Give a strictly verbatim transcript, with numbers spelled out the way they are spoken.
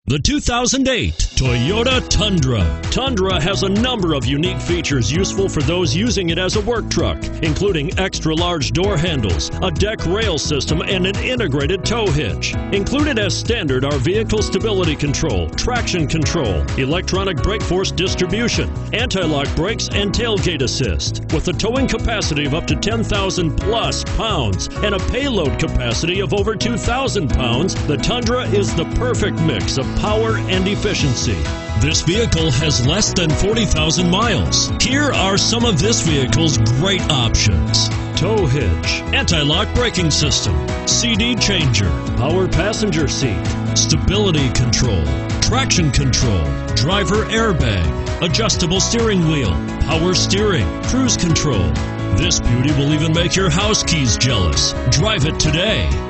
The two thousand eight Toyota Tundra. Tundra has a number of unique features useful for those using it as a work truck, including extra-large door handles, a deck rail system, and an integrated tow hitch. Included as standard are vehicle stability control, traction control, electronic brake force distribution, anti-lock brakes, and tailgate assist. With a towing capacity of up to ten thousand plus pounds and a payload capacity of over two thousand pounds, the Tundra is the perfect mix of power and efficiency. This vehicle has less than forty thousand miles. Here are some of this vehicle's great options: tow hitch, anti-lock braking system, C D changer, power passenger seat, stability control, traction control, driver airbag, adjustable steering wheel, power steering, cruise control. This beauty will even make your house keys jealous. Drive it today.